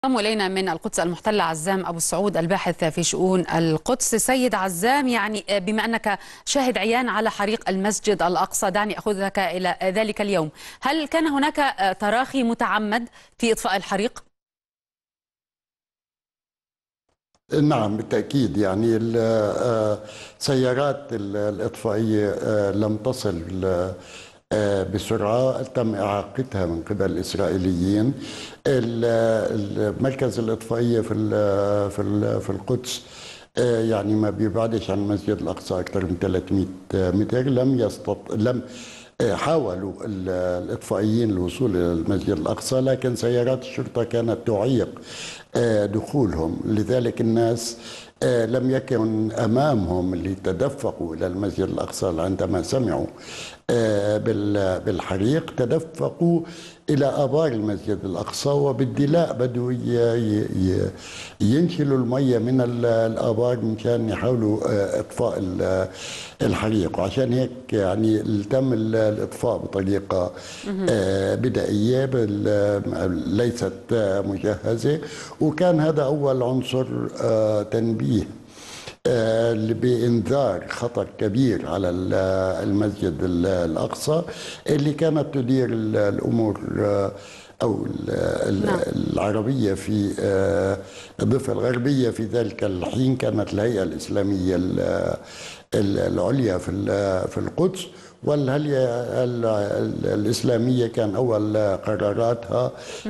انضم إلينا من القدس المحتلة عزام أبو السعود الباحث في شؤون القدس. سيد عزام، يعني بما أنك شاهد عيان على حريق المسجد الأقصى، دعني أخذك إلى ذلك اليوم. هل كان هناك تراخي متعمد في إطفاء الحريق؟ نعم بالتأكيد. يعني سيارات الإطفائية لم تصل بسرعة، تم إعاقتها من قبل الإسرائيليين. مركز الإطفائية في القدس يعني ما بيبعدش عن المسجد الأقصى أكثر من 300 متر. لم حاولوا الإطفائيين الوصول إلى المسجد الأقصى، لكن سيارات الشرطة كانت تعيق دخولهم. لذلك الناس لم يكن أمامهم اللي تدفقوا إلى المسجد الأقصى عندما سمعوا بالحريق، تدفقوا إلى آبار المسجد الأقصى، وبالدلاء بدوا ينشلوا المية من الآبار مشان يحاولوا إطفاء الحريق. وعشان هيك يعني تم الإطفاء بطريقة بدائية ليست مجهزة، وكان هذا أول عنصر تنبيه بإنذار خطر كبير على المسجد الأقصى اللي كانت تدير الأمور أو العربية في الضفة الغربية في ذلك الحين. كانت الهيئة الإسلامية العليا في القدس، والهيئة الإسلامية كان أول قراراتها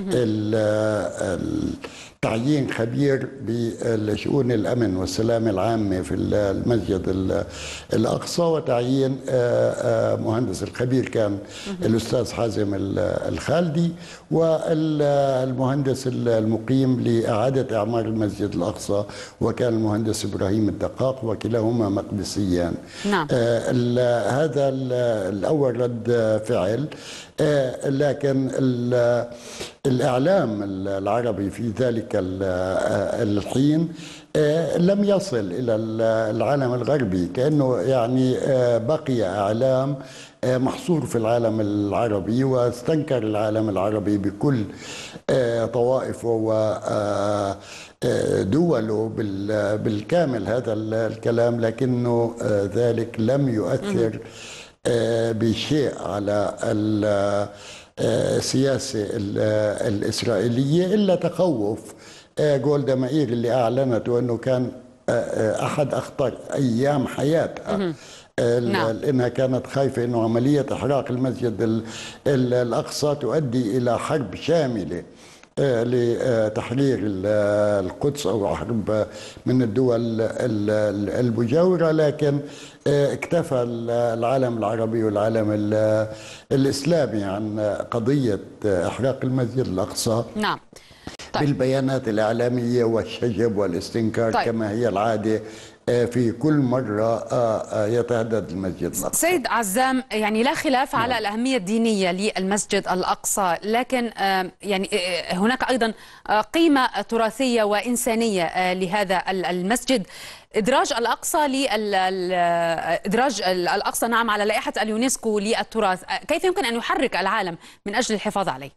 تعيين خبير بشؤون الأمن والسلامة العامة في المسجد الأقصى، وتعيين مهندس الخبير كان الأستاذ حازم الخالدي، والمهندس المقيم لإعادة إعمار المسجد الأقصى وكان المهندس إبراهيم الدقاق، وكلاهما مقدسيان. نعم. هذا الأول رد فعل. لكن الإعلام العربي في ذلك الحين لم يصل إلى العالم الغربي، كأنه يعني بقي إعلام محصور في العالم العربي، واستنكر العالم العربي بكل طوائفه ودوله بالكامل هذا الكلام، لكنه ذلك لم يؤثر بشيء على السياسة الإسرائيلية، إلا تخوف جولدا مائير اللي أعلنته أنه كان أحد أخطر أيام حياتها، لأنها كانت خايفة أنه عملية إحراق المسجد الأقصى تؤدي إلى حرب شاملة لتحرير القدس أو حرب من الدول المجاورة. لكن اكتفى العالم العربي والعالم الإسلامي عن قضية إحراق المسجد الأقصى. نعم. طيب. بالبيانات الإعلامية والشجب والاستنكار. طيب. كما هي العادة في كل مرة يتهدد المسجد الأقصى. سيد عزام، يعني لا خلاف على الأهمية الدينية للمسجد الأقصى، لكن يعني هناك أيضا قيمة تراثية وإنسانية لهذا المسجد. إدراج الأقصى نعم على لائحة اليونسكو للتراث، كيف يمكن أن يحرك العالم من أجل الحفاظ عليه؟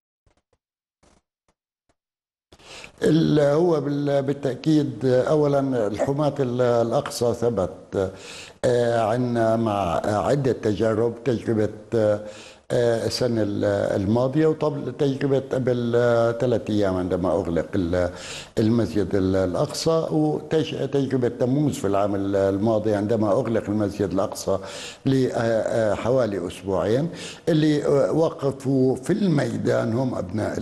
هو بالتأكيد أولا الحماة الأقصى ثبت عندنا مع عدة تجربة السنة الماضية، وطبعا تجربة قبل 3 أيام عندما أغلق المسجد الأقصى، وتجربة تموز في العام الماضي عندما أغلق المسجد الأقصى لحوالي أسبوعين. اللي وقفوا في الميدان هم أبناء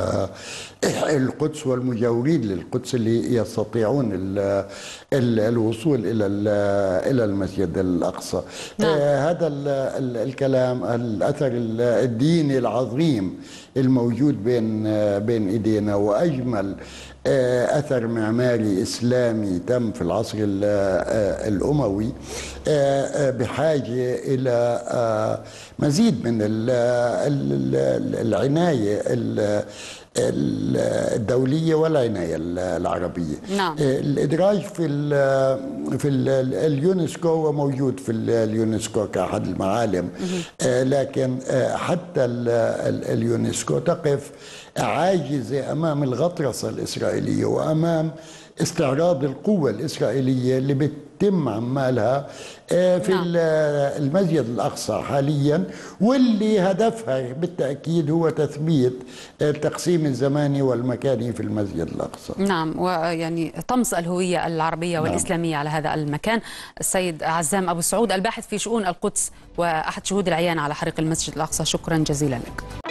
القدس والمجاورين للقدس اللي يستطيعون الوصول إلى المسجد الأقصى. هذا الكلام، الأثر الديني العظيم الموجود بين ايدينا، واجمل اثر معماري اسلامي تم في العصر الاموي، بحاجه الى مزيد من العنايه الدولية والعناية العربية. نعم. الإدراج في اليونسكو هو موجود في اليونسكو كأحد المعالم، لكن حتى اليونسكو تقف عاجزة أمام الغطرسة الإسرائيلية وأمام استعراض القوة الإسرائيلية اللي بتتم عمالها في المسجد الأقصى حاليا، واللي هدفها بالتأكيد هو تثبيت التقسيم الزماني والمكاني في المسجد الأقصى. نعم، ويعني طمس الهوية العربية والإسلامية على هذا المكان. السيد عزام أبو السعود، الباحث في شؤون القدس وأحد شهود العيان على حريق المسجد الأقصى، شكرا جزيلا لك.